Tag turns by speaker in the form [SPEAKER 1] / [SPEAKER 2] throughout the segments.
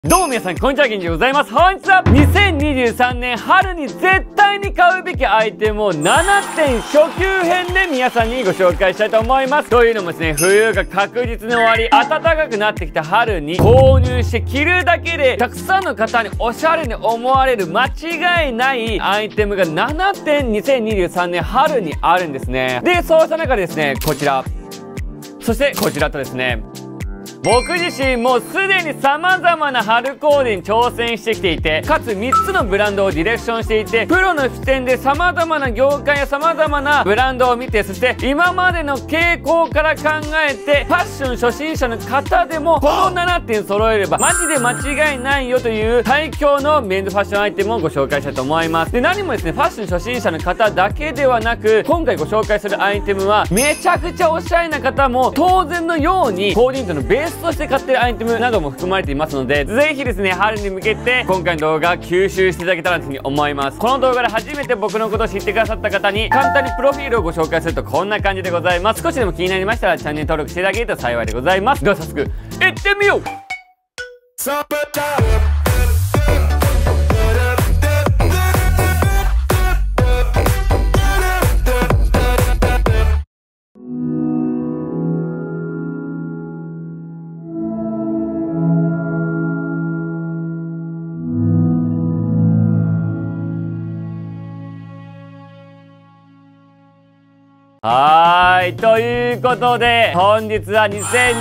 [SPEAKER 1] どうも皆さん、こんにちは、元気でございます。本日は2023年春に絶対に買うべきアイテムを7点初級編で皆さんにご紹介したいと思います。というのもですね、冬が確実に終わり、暖かくなってきた春に購入して着るだけでたくさんの方におしゃれに思われる間違いないアイテムが7点2023年春にあるんですね。で、そうした中でですね、こちら、そしてこちらとですね、僕自身もすでに様々な春コーデに挑戦してきていて、かつ3つのブランドをディレクションしていて、プロの視点で様々な業界や様々なブランドを見て、そして今までの傾向から考えて、ファッション初心者の方でもこの7点揃えればマジで間違いないよという最強のメンズファッションアイテムをご紹介したいと思います。で、何もですね、ファッション初心者の方だけではなく、今回ご紹介するアイテムはめちゃくちゃおしゃれな方も当然のようにコーディネートのベースとして買ってるアイテムなども含まれていますので、ぜひですね、春に向けて今回の動画吸収していただけたらというふうに思います。この動画で初めて僕のことを知ってくださった方に簡単にプロフィールをご紹介するとこんな感じでございます。少しでも気になりましたらチャンネル登録していただけると幸いでございます。では早速いってみよう。ということで本日は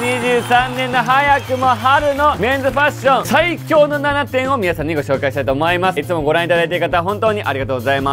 [SPEAKER 1] 2023年の早くも春のメンズファッション最強の7点を皆さんにご紹介したいと思います。いつもご覧いただいている方本当にありがとうございます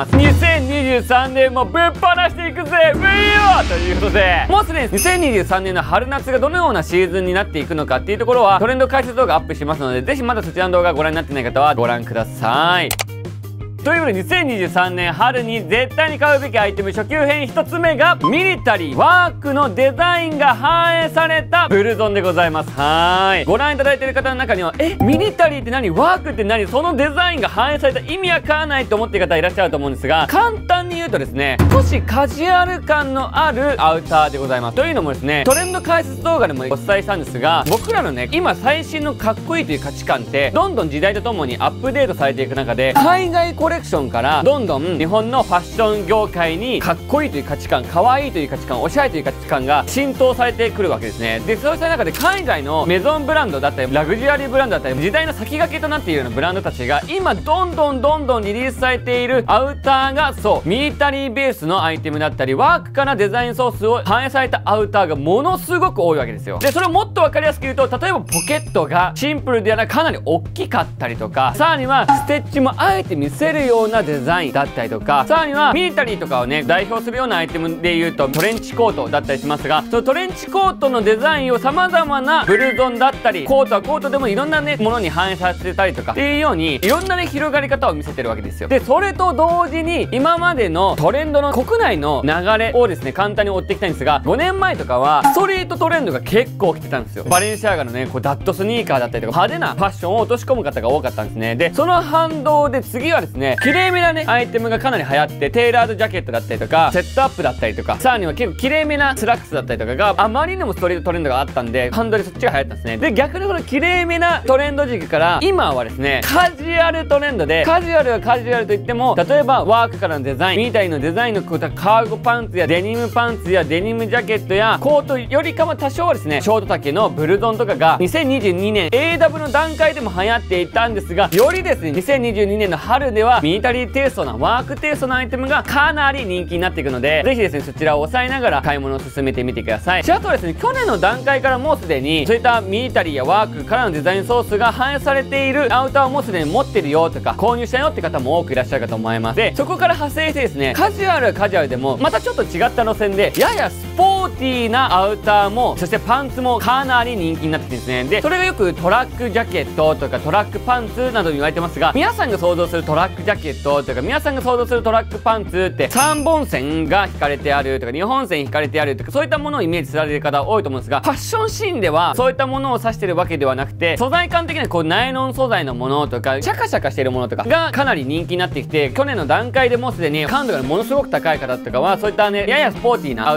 [SPEAKER 1] 。2023年もぶっ放していくぜウィーということで、もうすでに2023年の春夏がどのようなシーズンになっていくのかっていうところはトレンド解説動画アップしますので、ぜひまだそちらの動画ご覧になってない方はご覧ください。ということで2023年春に絶対に買うべきアイテム初級編1つ目がミリタリーワークのデザインが反映されたブルゾンでございます。ご覧いただいている方の中にはミリタリーって何、ワークって何、そのデザインが反映された意味わからないと思っている方いらっしゃると思うんですが、簡単に言うとですね、少しカジュアル感のあるアウターでございます。というのもですね、トレンド解説動画でもお伝えしたんですが、僕らのね今最新のかっこいいという価値観ってどんどん時代とともにアップデートされていく中で、海外コレクションからどんどん日本のファッション業界にかっこいいという価値観、可愛いという価値観、おしゃれという価値観が浸透されてくるわけですね。で、そうした中で海外のメゾンブランドだったりラグジュアリーブランドだったり時代の先駆けとなっているようなブランドたちが今どんどんリリースされているアウターが、そうミリタリーベースのアイテムだったりワークからデザインソースを反映されたアウターがものすごく多いわけですよ。で、それをもっと分かりやすく言うと、例えばポケットがシンプルではなくかなり大きかったりとか、さらにはステッチもあえて見せるようなデザインだったりとか、さらにはミリタリーとかをね代表するようなアイテムで言うとトレンチコートだったりしますが、そのトレンチコートのデザインを様々なブルゾンだったり、コートはコートでもいろんなねものに反映させたりとかっていうようにいろんなね広がり方を見せてるわけですよ。で、それと同時に今までのトレンドの国内の流れをですね簡単に追っていきたいんですが、5年前とかはストリートトレンドが結構来てたんですよ。バレンシアガのねこうダットスニーカーだったりとか派手なファッションを落とし込む方が多かったんですね。で、その反動で次はですね、綺麗めなねアイテムがかなり流行って、テーラードジャケットだったりとかセットアップだったりとか、さらには結構綺麗めなスラックスだったりとかがあまりにもストリートトレンドがあったんで、反動でそっちが流行ったんですね。で、逆にこの綺麗めなトレンド軸から今はですねカジュアルトレンドで、カジュアルはカジュアルといっても、例えばワークからのデザイン、ミリタリーのデザインのカーゴパンツやデニムパンツやデニムジャケットやコートよりかも多少はですねショート丈のブルゾンとかが2022年 AW の段階でも流行っていたんですが、よりですね2022年の春ではミリタリーテイストなワークテイストのアイテムがかなり人気になっていくので、ぜひですねそちらを抑えながら買い物を進めてみてください。あとはですね、去年の段階からもうすでにそういったミリタリーやワークからのデザインソースが反映されているアウターをもうすでに持ってるよとか購入したよって方も多くいらっしゃるかと思います。で、そこから派生してですね、カジュアルはカジュアルでもまたちょっと違った路線でややスポーティーなアウターも、そしてパンツもかなり人気になってきてですね、でそれがよくトラックジャケットとかトラックパンツなどに言われてますが、皆さんが想像するトラックジャケットとか皆さんが想像するトラックパンツって3本線が引かれてあるとか2本線引かれてあるとか、そういったものをイメージされる方多いと思うんですが、ファッションシーンではそういったものを指してるわけではなくて、素材感的なこうナイロン素材のものとかシャカシャカしているものとかがかなり人気になってきて、去年の段階でもうすでに感度がものすごく高い方とかはそういったねややスポーティーなアウターやパ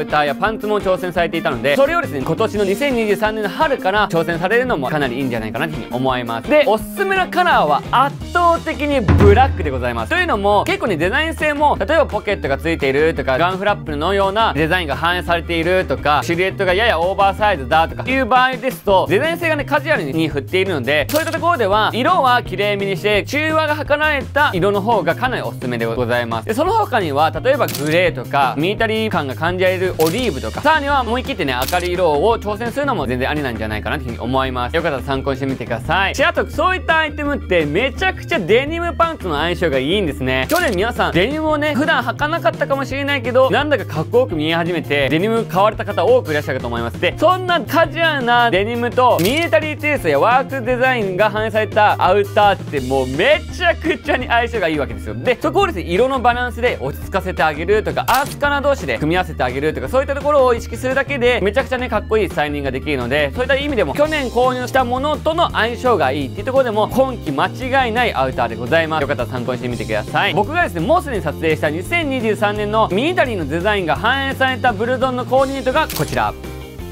[SPEAKER 1] パンツも挑戦されていたので、それをですね、今年の2023年の春から挑戦されるのもかなりいいんじゃないかなというふうに思います。で、おすすめのカラーは圧倒的にブラックでございます。というのも、結構ね、デザイン性も、例えばポケットがついているとか、ガンフラップのようなデザインが反映されているとか、シルエットがややオーバーサイズだとかいう場合ですと、デザイン性がね、カジュアルに振っているので、そういったところでは、色は綺麗めにして、中和が図られた色の方がかなりおすすめでございます。で、その他には、例えばグレーとか、ミリタリー感が感じられるオリーブとか、さらには思い切ってね、明るい色を挑戦するのも全然ありなんじゃないかなというふうに思います。よかったら参考にしてみてください。あと、そういったアイテムってめちゃくちゃデニムパンツの相性がいいんですね。去年皆さん、デニムをね、普段履かなかったかもしれないけど、なんだかかっこよく見え始めて、デニム買われた方多くいらっしゃると思います。で、そんなカジュアルなデニムと、ミリタリーテイストやワークデザインが反映されたアウターってもうめちゃくちゃに相性がいいわけですよ。で、そこをですね、色のバランスで落ち着かせてあげるとか、アースカラー同士で組み合わせてあげるとか、そういったところを意識するだけで、めちゃくちゃね、かっこいいスタイリングができるので、そういった意味でも、去年購入したものとの相性がいいっていうところでも、今季間違いないアウターでございます。よかったら参考にしてみてください。僕がですね、もうすでに撮影した2023年のミリタリーのデザインが反映されたブルゾンのコーディネートがこちら。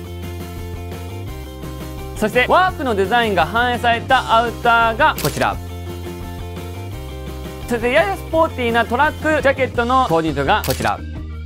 [SPEAKER 1] そしてワークのデザインが反映されたアウターがこちら。そしてややスポーティーなトラックジャケットのコーディネートがこちら。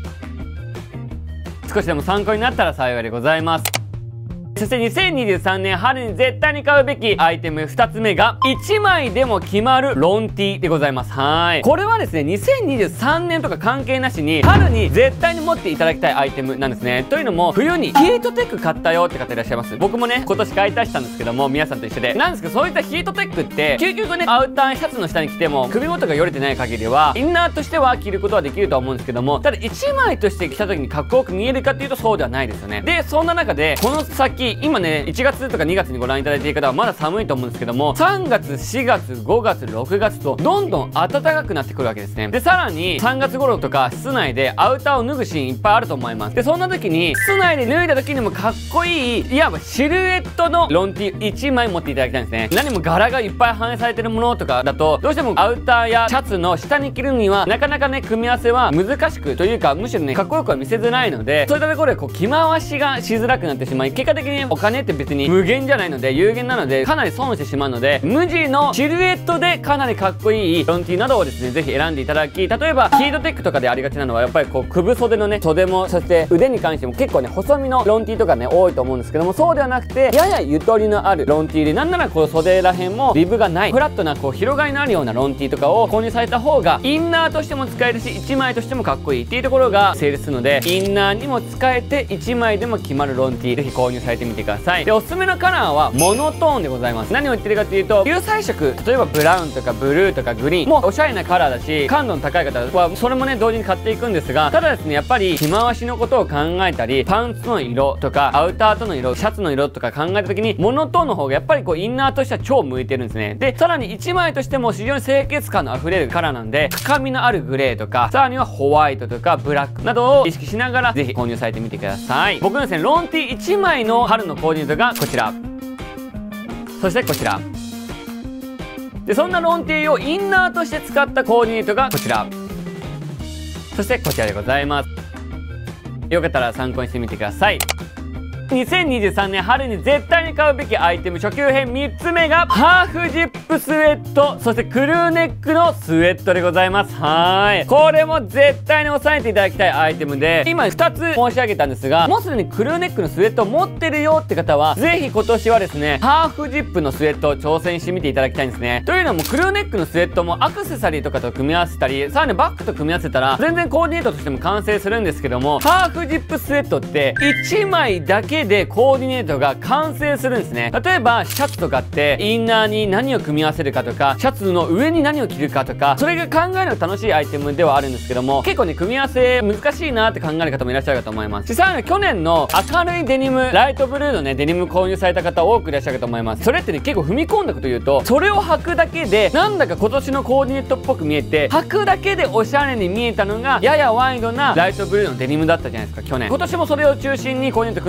[SPEAKER 1] 少しでも参考になったら幸いでございます。そして2023年春に絶対に買うべきアイテム2つ目が1枚でも決まるロンティでございます。これはですね、2023年とか関係なしに春に絶対に持っていただきたいアイテムなんですね。というのも、冬にヒートテック買ったよって方いらっしゃいます。僕もね、今年買い足したんですけども、皆さんと一緒でなんですけど、そういったヒートテックって究極ね、アウターシャツの下に着ても首元がよれてない限りはインナーとしては着ることはできるとは思うんですけども、ただ1枚として着た時にかっこよく見えるかっていうとそうではないですよね。で、そんな中でこの先、今ね、1月とか2月にご覧いただいている方はまだ寒いと思うんですけども、3月、4月、5月、6月とどんどん暖かくなってくるわけですね。で、さらに3月頃とか室内でアウターを脱ぐシーンいっぱいあると思います。で、そんな時に室内で脱いだ時にもかっこいい、いわばシルエットのロンティ1枚持っていただきたいんですね。何も柄がいっぱい反映されてるものとかだと、どうしてもアウターやシャツの下に着るにはなかなかね、組み合わせは難しくというか、むしろね、かっこよくは見せづらいので、そういったところでこう着回しがしづらくなってしまい、結果的にお金って別に無限じゃないので、有限なのでかなり損してしまうので、無地のシルエットでかなりかっこいいロンティなどをですね、ぜひ選んでいただき、例えばヒートテックとかでありがちなのはやっぱりこう首袖のね、袖も、そして腕に関しても結構ね、細身のロンティとかね、多いと思うんですけども、そうではなくてややゆとりのあるロンティで、なんならこう袖らへんもリブがないフラットなこう広がりのあるようなロンティとかを購入された方がインナーとしても使えるし、1枚としてもかっこいいっていうところが成立するので、インナーにも使えて1枚でも決まるロンティ、ぜひ購入されてみてください。で、おすすめのカラーはモノトーンでございます。何を言ってるかというと、有彩色、例えばブラウンとかブルーとかグリーンもおしゃれなカラーだし、感度の高い方はそれもね、同時に買っていくんですが、ただですね、やっぱり着回しのことを考えたり、パンツの色とかアウターとの色、シャツの色とか考えた時にモノトーンの方がやっぱりこうインナーとしては超向いてるんですね。で、さらに1枚としても非常に清潔感のあふれるカラーなんで、深みのあるグレーとか、さらにはホワイトとかブラックなどを意識しながらぜひ購入されてみてください。僕のですね、ロンティ1枚の春のコーディネートがこちら、そしてこちらで、そんなロンティをインナーとして使ったコーディネートがこちら、そしてこちらでございます。よかったら参考にしてみてください。2023年春に絶対に買うべきアイテム初級編3つ目がハーフジップスウェット、そしてクルーネックのスウェットでございます。これも絶対に押さえていただきたいアイテムで、今2つ申し上げたんですが、もうすでにクルーネックのスウェットを持ってるよって方はぜひ今年はですね、ハーフジップのスウェットを挑戦してみていただきたいんですね。というのもクルーネックのスウェットもアクセサリーとかと組み合わせたり、さらにバッグと組み合わせたら全然コーディネートとしても完成するんですけども、ハーフジップスウェットって1枚だけでコーディネートが完成するんですね。例えばシャツとかってインナーに何を組み合わせるかとか、シャツの上に何を着るかとか、それが考えるの楽しいアイテムではあるんですけども、結構ね、組み合わせ難しいなって考える方もいらっしゃるかと思います。実際に去年の明るいデニム、ライトブルーのね、デニム購入された方多くいらっしゃるかと思います。それってね、結構踏み込んだこと言うと、それを履くだけでなんだか今年のコーディネートっぽく見えて、履くだけでおしゃれに見えたのがややワイドなライトブルーのデニムだったじゃないですか、去年。今年もそれを中心にコーディネート組んでいく方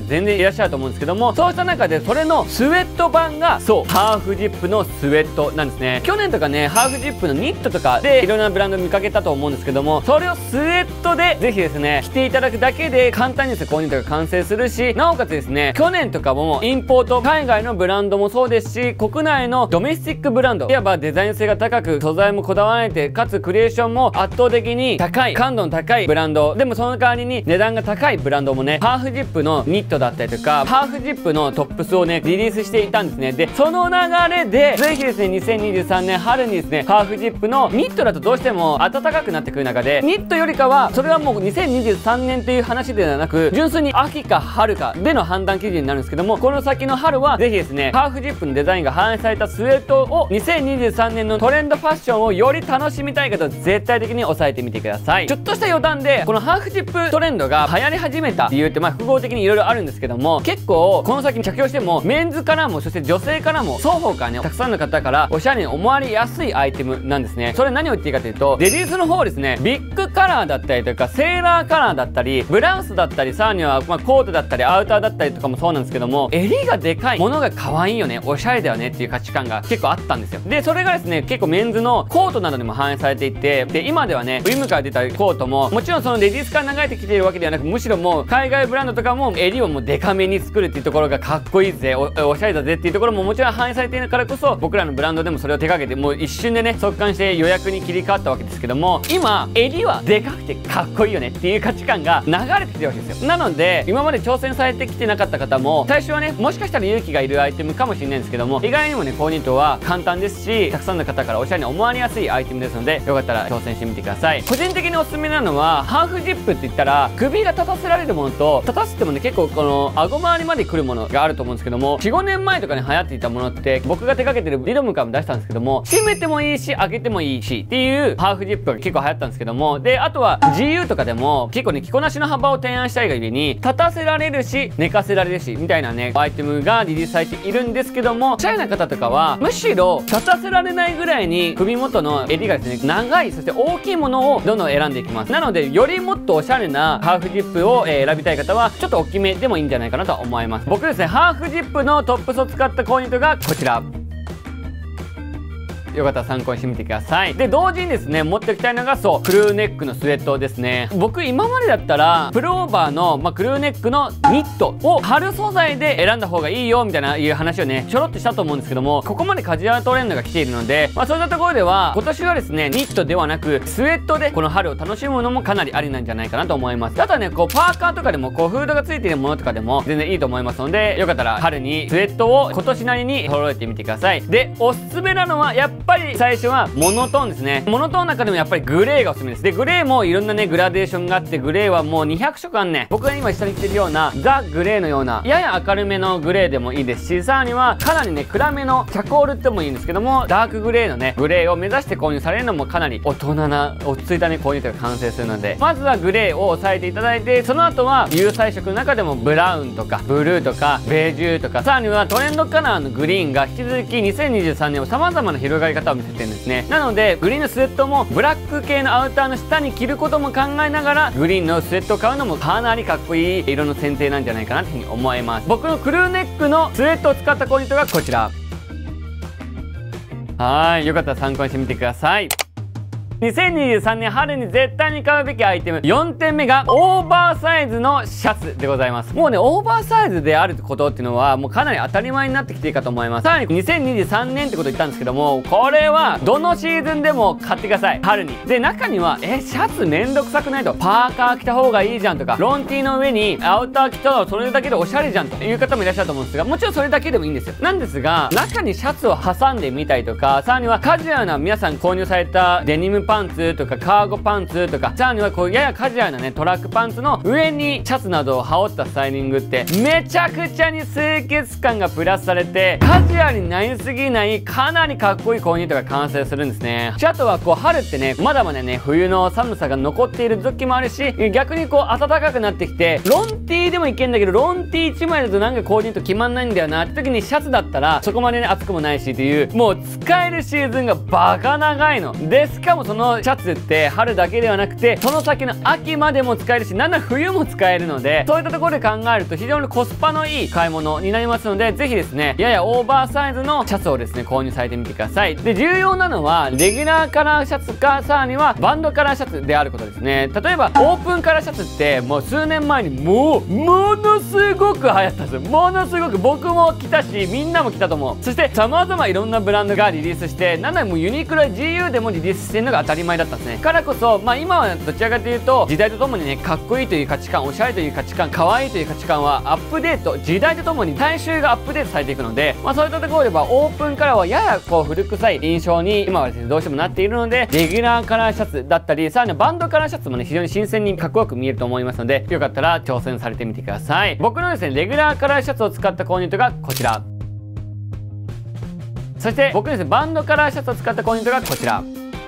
[SPEAKER 1] 全然いらっしゃると思うんですけども、そうした中でそれのスウェット版がそうハーフジップのスウェットなんですね。去年とかねハーフジップのニットとかでいろんなブランド見かけたと思うんですけども、それをスウェットでぜひですね着ていただくだけで簡単にですねコーディネートが完成するし、なおかつですね去年とかもインポート海外のブランドもそうですし、国内のドメスティックブランドいわばデザイン性が高く素材もこだわられて、かつクリエーションも圧倒的に高い感度の高いブランドでも、その代わりに値段が高いブランドもねハーフジップのニットだったりとかハーフジップのトップスをねリリースしていたんですね。でその流れでぜひですね2023年春にですねハーフジップのニットだとどうしても暖かくなってくる中で、ニットよりかはそれはもう2023年という話ではなく純粋に秋か春かでの判断基準になるんですけども、この先の春はぜひですねハーフジップのデザインが反映されたスウェットを2023年のトレンドファッションをより楽しみたい方は絶対的に押さえてみてください。ちょっとした余談で、このハーフジップトレンドが流行り始めた理由って複合的にいろいろあるんですけども、結構この先に着用してもメンズからもそして女性からも双方からねたくさんの方からおしゃれに思われやすいアイテムなんですね。それ何を言っていいかというと、レディースの方ですねビッグカラーだったりとかセーラーカラーだったりブラウスだったり、さらにはコートだったりアウターだったりとかもそうなんですけども、襟がでかいものが可愛いよねおしゃれだよねっていう価値観が結構あったんですよ。でそれがですね結構メンズのコートなどにも反映されていて、で今ではねウィムから出たコートももちろんそのレディースから流れてきているわけではなく、むしろもう海外ブランドとかも襟をもうデカめに作るっていうところがかっこいいぜ おしゃれだぜっていうところももちろん反映されているからこそ、僕らのブランドでもそれを手掛けてもう一瞬でね速乾して予約に切り替わったわけですけども、今襟はでかくてかっこいいよねっていう価値観が流れてきてるわけですよ。なので今まで挑戦されてきてなかった方も最初はねもしかしたら勇気がいるアイテムかもしれないんですけども、意外にもねコーディネートは簡単ですし、たくさんの方からおしゃれに思われやすいアイテムですので、よかったら挑戦してみてください。個人的におすすめなのはハーフジップって言ったら首が立たせられるものと、立たせてもね結構この顎周りまで来るものがあると思うんですけども、 4,5 年前とかに流行っていたものって僕が手掛けてるリドムからも出したんですけども、締めてもいいし開けてもいいしっていうハーフジップが結構流行ったんですけども、であとは GU とかでも結構ね着こなしの幅を提案したいがゆえに立たせられるし寝かせられるしみたいなねアイテムがリリースされているんですけども、シャイな方とかはむしろ立たせられないぐらいに首元の襟がですね長い、そして大きいものをどんどん選んでいきます。なのでよりもっとおしゃれなハーフジップを選びたい方はちょっと大きめでもいいんじゃないかなと思います。僕ですねハーフジップのトップスを使ったコーディネートがこちら。よかったら参考にしてみてください。で同時にですね持っておきたいのがそうクルーネックのスウェットですね。僕今までだったらプルオーバーの、クルーネックのニットを春素材で選んだ方がいいよみたいないう話をねちょろっとしたと思うんですけども、ここまでカジュアルトレンドが来ているので、そういったところでは今年はですねニットではなくスウェットでこの春を楽しむのもかなりありなんじゃないかなと思います。あとはねパーカーとかでもフードがついているものとかでも全然いいと思いますので、よかったら春にスウェットを今年なりに揃えてみてください。でおすすめなのはやっぱり最初はモノトーンですね。モノトーンの中でもやっぱりグレーがおすすめです。でグレーもいろんなねグラデーションがあって、グレーはもう200色あんね。僕が今下に着てるようなザ・グレーのようなやや明るめのグレーでもいいですし、さらにはかなりね暗めのチャコールってもいいんですけども、ダークグレーのねグレーを目指して購入されるのもかなり大人な落ち着いたねコーディネートが完成するので、まずはグレーを押さえていただいて、その後は有彩色の中でもブラウンとかブルーとかベージュとか、さらにはトレンドカラーのグリーンが引き続き2023年を様々な広がり方を見せてるんですね。なのでグリーンのスウェットもブラック系のアウターの下に着ることも考えながらグリーンのスウェットを買うのもかなりかっこいい色の選定なんじゃないかなというふうに思います。僕のクルーネックのスウェットを使ったコーディネートがこちら。よかったら参考にしてみてください。2023年春に絶対に買うべきアイテム4点目がオーバーサイズのシャツでございます。もうねオーバーサイズであることっていうのはもうかなり当たり前になってきているかと思います。さらに2023年ってこと言ったんですけども、これはどのシーズンでも買ってください。春に。で中にはシャツめんどくさくないと、パーカー着た方がいいじゃんとか、ロンティーの上にアウター着たらそれだけでおしゃれじゃんという方もいらっしゃると思うんですが、もちろんそれだけでもいいんですよ。なんですが中にシャツを挟んでみたりとか、さらにはカジュアルな皆さん購入されたデニムパンツとかカーゴパンツとか、さらにはややカジュアルなねトラックパンツの上にシャツなどを羽織ったスタイリングってめちゃくちゃに清潔感がプラスされて、カジュアルになりすぎないかなりかっこいいコーディネートが完成するんですね。あとは春ってねまだまだね冬の寒さが残っている時もあるし、逆に暖かくなってきてロンティーでもいけんだけど、ロンティー1枚だとなんかコーディネート決まんないんだよなって時にシャツだったらそこまでね暑くもないしっていう、もう使えるシーズンがバカ長いので、しかもそののシャツって春だけではなくてその先の秋までも使えるし、なんなら冬も使えるので、そういったところで考えると非常にコスパのいい買い物になりますので、ぜひですね、ややオーバーサイズのシャツをですね購入されてみてください。で、重要なのはレギュラーカラーシャツか、さらにはバンドカラーシャツであることですね。例えばオープンカラーシャツってもう数年前にものすごく流行ったんですよ。ものすごく僕も着たし、みんなも着たと思う。そして様々いろんなブランドがリリースして、なんならもうユニクロや GU でもリリースしてるのが当たり前だったんですね。からこそ今はどちらかというと時代とともにね、かっこいいという価値観、おしゃれという価値観、可愛いという価値観はアップデート、時代とともに大衆がアップデートされていくので、そういったところではオープンカラーはやや古臭い印象に今はですねどうしてもなっているので、レギュラーカラーシャツだったり、さらにバンドカラーシャツもね非常に新鮮にかっこよく見えると思いますので、よかったら挑戦されてみてください。僕のですねレギュラーカラーシャツを使ったコーディネートがこちら。そして僕ですねバンドカラーシャツを使ったコーディネートがこちら。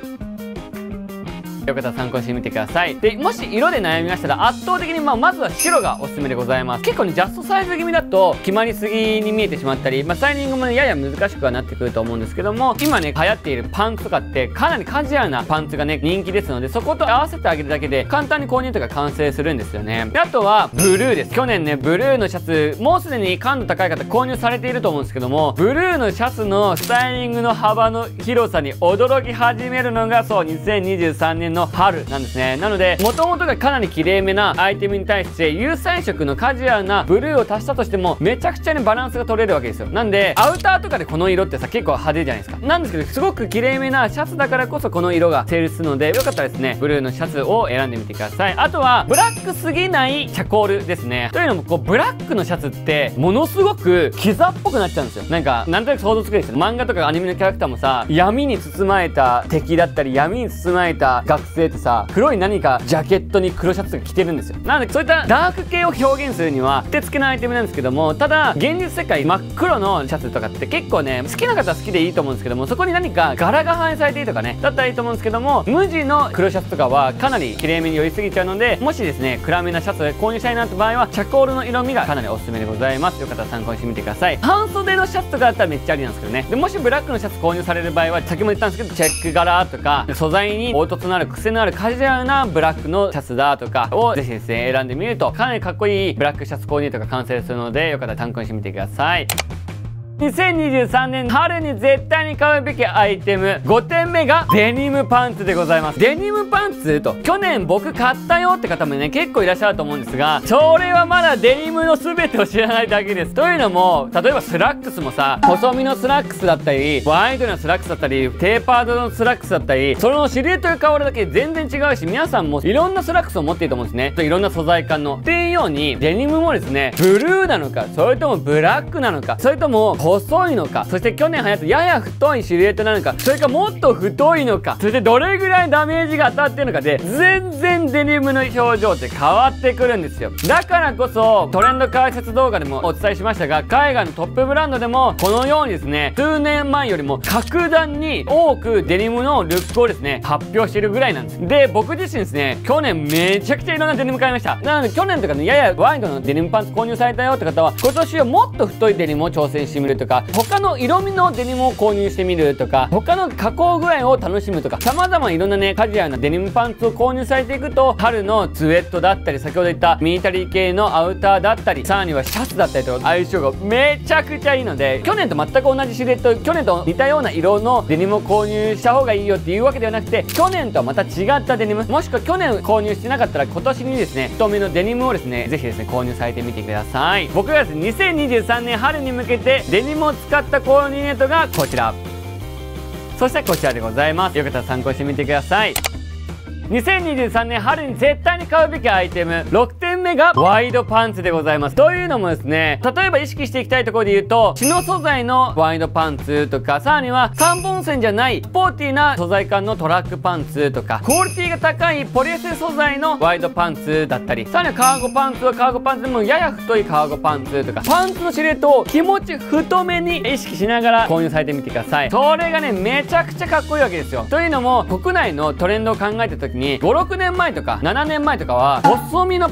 [SPEAKER 1] よかったら参考にしてみてください。で、もし色で悩みましたら圧倒的にまずは白がおすすめでございます。結構ねジャストサイズ気味だと決まりすぎに見えてしまったり、スタイリングもねやや難しくはなってくると思うんですけども、今ね流行っているパンツとかってかなりカジュアルなパンツがね人気ですので、そこと合わせてあげるだけで簡単にコーディネートが完成するんですよね。で、あとはブルーです。去年ねブルーのシャツもうすでに感度高い方購入されていると思うんですけども、ブルーのシャツのスタイリングの幅の広さに驚き始めるのがそう2023年の春なんですね。なので元々がかなり綺麗めなアイテムに対して有彩色のカジュアルなブルーを足したとしてもめちゃくちゃにバランスが取れるわけですよ。なんでアウターとかでこの色ってさ結構派手じゃないですか。なんですけどすごく綺麗めなシャツだからこそこの色が成立するので、よかったらですねブルーのシャツを選んでみてください。あとはブラックすぎないチャコールですね。というのもブラックのシャツってものすごくキザっぽくなっちゃうんですよ。なんとなく想像つくですよ。漫画とかアニメのキャラクターもさ、闇に包まれた敵だったり闇に包まれた学生ってさ、黒い何かジャケットに黒シャツが着てるんですよ。なのでそういったダーク系を表現するにはうってつけなアイテムなんですけども、ただ現実世界真っ黒のシャツとかって結構ね好きな方は好きでいいと思うんですけども、そこに何か柄が反映されていいとかねだったらいいと思うんですけども、無地の黒シャツとかはかなり綺麗めに寄りすぎちゃうので、もしですね暗めなシャツを購入したいなって場合はチャコールの色味がかなりおすすめでございます。よかったら参考にしてみてください。半袖のシャツとかだったらめっちゃありなんですけどね。でもしブラックのシャツ購入される場合は先も言ったんですけど、チェック柄とか素材に凹凸のある癖のあるカジュアルなブラックのシャツだとかをぜひですね選んでみるとかなりかっこいいブラックシャツコーディネートが完成するので、よかったら参考にしてみてください。2023年春に絶対に買うべきアイテム5点目がデニムパンツでございます。デニムパンツと去年僕買ったよって方もね結構いらっしゃると思うんですが、それはまだデニムの全てを知らないだけです。というのも例えばスラックスもさ、細身のスラックスだったりワイドなスラックスだったりテーパードのスラックスだったり、そのシルエットが変わるだけで全然違うし、皆さんもいろんなスラックスを持っていると思うんですね。いろんな素材感のっていうようにデニムもですねブルーなのか、それともブラックなのか、それとも細いのか、そして去年流行ったやや太いシルエットなのか、それかもっと太いのか、そしてどれぐらいダメージが当たってるのかで全然デニムの表情って変わってくるんですよ。だからこそトレンド解説動画でもお伝えしましたが、海外のトップブランドでもこのようにですね数年前よりも格段に多くデニムのルックをですね発表しているぐらいなんです。で、僕自身ですね去年めちゃくちゃいろんなデニム買いました。なので去年とかねややワイドのデニムパンツ購入されたよって方は今年はもっと太いデニムを挑戦してみるとか、他の色味のデニムを購入してみるとか、他の加工具合を楽しむとか、様々いろんなねカジュアルなデニムパンツを購入されていくと、春のスウェットだったり先ほど言ったミリタリー系のアウターだったり、さらにはシャツだったりと相性がめちゃくちゃいいので、去年と全く同じシルエット、去年と似たような色のデニムを購入した方がいいよっていうわけではなくて、去年とはまた違ったデニム、もしくは去年購入してなかったら今年にですね太めのデニムをですねぜひですね購入されてみてください。僕がですね2023年春に向けてデニムを使ったコーディネートがこちら、そしてこちらでございます。よかったら参考にしてみてください。2023年春に絶対に買うべきアイテム6点目がワイドパンツでございます。というのもですね、例えば意識していきたいところで言うとシノ素材のワイドパンツとか、さらには3本線じゃないスポーティーな素材感のトラックパンツとか、クオリティが高いポリエステル素材のワイドパンツだったり、さらにはカーゴパンツはカーゴパンツでもやや太いカーゴパンツとか、パンツのシルエットを気持ち太めに意識しながら購入されてみてください。それがねめちゃくちゃかっこいいわけですよ。というのも国内のトレンドを考えた時に5、6年前とか7年前とかは細身のパンツが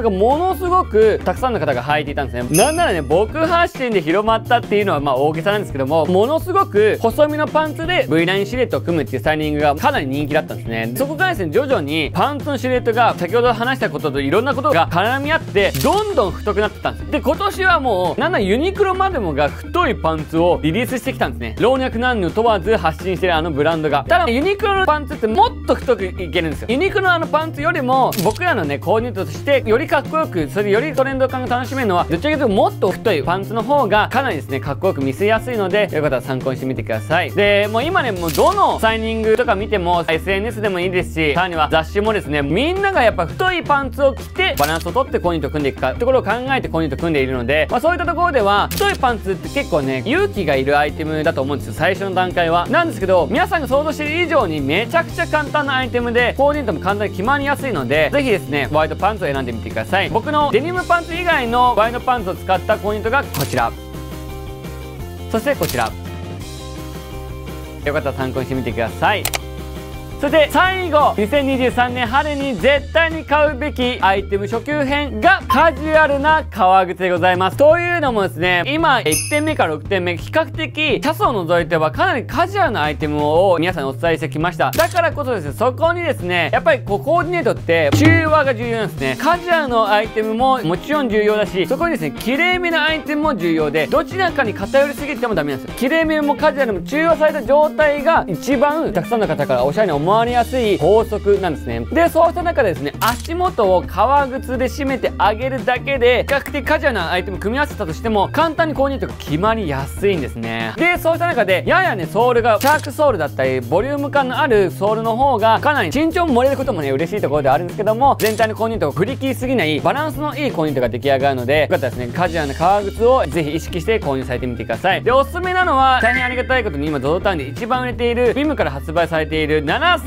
[SPEAKER 1] がものすごくたくさんの方が履いていたんですね。なんならね、僕発信で広まったっていうのはまあ大げさなんですけども、ものすごく細身のパンツで V ラインシルエットを組むっていうスタイリングがかなり人気だったんですね。そこからですね、徐々にパンツのシルエットが先ほど話したことといろんなことが絡み合ってどんどん太くなってたんです。で、今年はもうなんならユニクロまでもが太いパンツをリリースしてきたんですね。老若男女問わず発信してるあのブランドが。ただユニクロのパンツってもっと太くいけるんですよ。ユニクロのあのパンツよりも僕らのねコーディネートとしてよりかっこよく、それでよりトレンド感が楽しめるのはどちらかというともっと太いパンツの方がかなりですねかっこよく見せやすいので、よかったら参考にしてみてください。でもう今ね、もうどのサイニングとか見ても SNS でもいいですし、さらには雑誌もですね、みんながやっぱ太いパンツを着てバランスをとってコーディネートを組んでいくかってところを考えてコーディネートを組んでいるので、そういったところでは太いパンツって結構ね勇気がいるアイテムだと思うんですよ、最初の段階は。なんですけど皆さんが想像している以上にめちゃくちゃ簡単なアイテムでコーディネートも簡単に決まりやすいので、ぜひですねワイドパンツを選んでみてください。僕のデニムパンツ以外のワイドパンツを使ったコーディネートがこちら、そしてこちら、よかったら参考にしてみてください。そして最後、2023年春に絶対に買うべきアイテム初級編がカジュアルな革靴でございます。というのもですね、今1点目から6点目、比較的シャツを除いてはかなりカジュアルなアイテムを皆さんにお伝えしてきました。だからこそですね、そこにですね、やっぱりこうコーディネートって中和が重要なんですね。カジュアルのアイテムももちろん重要だし、そこにですね、綺麗めなアイテムも重要で、どちらかに偏りすぎてもダメなんですよ。綺麗めもカジュアルも中和された状態が一番たくさんの方からおしゃれに思われやすい法則なんですね。で、そうした中でですね、足元を革靴で締めてあげるだけで比較的カジュアルなアイテム組み合わせたとしても簡単にコーディネートが決まりやすいんですね。で、そうした中でややねソールがシャークソールだったりボリューム感のあるソールの方がかなり身長も盛れることもね嬉しいところではあるんですけども、全体のコーディネートを振り切りすぎないバランスのいいコーディネートが出来上がるので、よかったらですねカジュアルな革靴をぜひ意識して購入されてみてください。で、おすすめなのは大変ありがたいことに今 ZOZO タウンで一番売れているビムから発売されている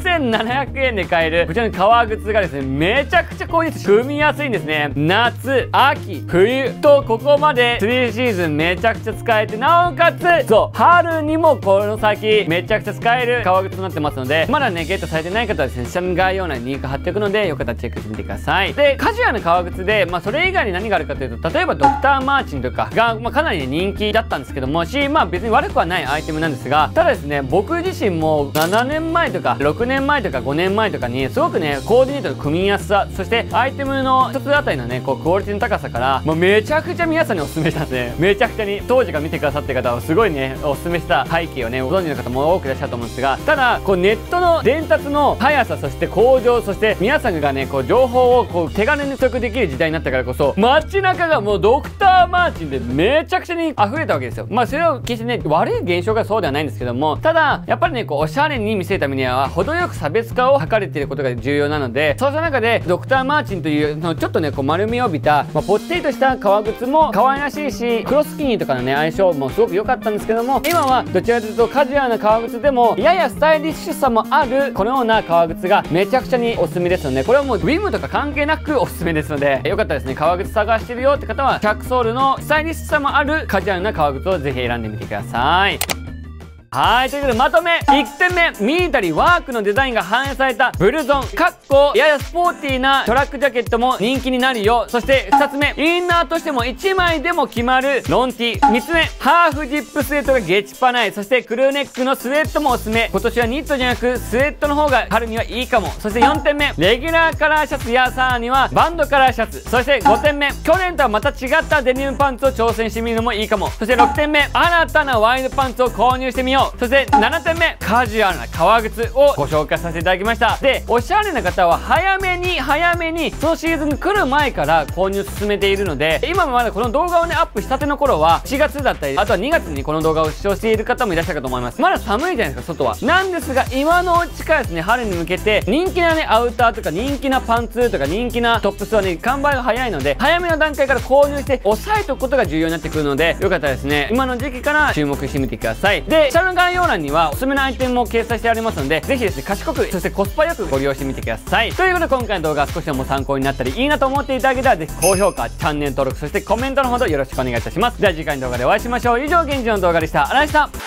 [SPEAKER 1] 7700円で買えるこちらの革靴がですね、めちゃくちゃコーディネート組みやすいんですね。夏、秋、冬とここまで3シーズンめちゃくちゃ使えて、なおかつそう春にもこの先めちゃくちゃ使える革靴となってますので、まだねゲットされてない方はですね、下の概要欄にリンク貼っておくのでよかったらチェックしてみてください。で、カジュアルな革靴でそれ以外に何があるかというと、例えばドクターマーチンとかが、かなり、ね、人気だったんですけども別に悪くはないアイテムなんですが、ただですね、僕自身も7年前とか6年前とか5年前とかにすごくねコーディネートの組みやすさ、そしてアイテムの一つあたりのねこうクオリティの高さからもうめちゃくちゃ皆さんにおすすめしたんですね。めちゃくちゃに当時から見てくださってる方はすごいねおすすめした背景をねご存知の方も多くいらっしゃると思うんですが、ただこうネットの伝達の速さ、そして向上、そして皆さんがねこう情報をこう手軽に取得できる時代になったからこそ、街中がもうドクターマーチンでめちゃくちゃに溢れたわけですよ。それを決してね悪い現象がそうではないんですけども、ただやっぱりねこうおしゃれに見せるためには程よく差別化を図れていることが重要なので、そうした中でドクターマーチンというちょっとねこう丸みを帯びた、ぽってりとした革靴も可愛らしいし、クロススキニーとかのね相性もすごく良かったんですけども、今はどちらかというとカジュアルな革靴でもややスタイリッシュさもあるこのような革靴がめちゃくちゃにおすすめですので、これはもうウィムとか関係なくおすすめですので、よかったらですね革靴探してるよって方はシャークソールのスタイリッシュさもあるカジュアルな革靴をぜひ選んでみてください。はい、ということでまとめ。1点目、ミリタリーワークのデザインが反映されたブルゾンややスポーティーなトラックジャケットも人気になるよ。そして2つ目、インナーとしても1枚でも決まるロンティ。3つ目、ハーフジップスウェットがゲチパない。そしてクルーネックのスウェットもおすすめ。今年はニットじゃなくスウェットの方が春にはいいかも。そして4点目、レギュラーカラーシャツやさらにはバンドカラーシャツ。そして5点目、去年とはまた違ったデニムパンツを挑戦してみるのもいいかも。そして6点目、新たなワイドパンツを購入してみよう。そして7点目、カジュアルな革靴をご紹介させていただきました。で、おしゃれな方は早めにそのシーズン来る前から購入を進めているので、今もまだこの動画をねアップしたての頃は1月だったり、あとは2月にこの動画を視聴している方もいらっしゃるかと思います。まだ寒いじゃないですか外は。なんですが今のうちからですね、春に向けて人気なねアウターとか人気なパンツとか人気なトップスはね完売が早いので、早めの段階から購入して押さえておくことが重要になってくるので、よかったらですね今の時期から注目してみてください。で、下の概要欄にはおすすめのアイテムも掲載してありますので、ぜひですね賢くそしてコスパよくご利用してみてください。ということで今回の動画少しでも参考になったりいいなと思っていただけたら、ぜひ高評価、チャンネル登録、そしてコメントのほどよろしくお願いいたします。では次回の動画でお会いしましょう。以上、現地の動画でした。あらでした。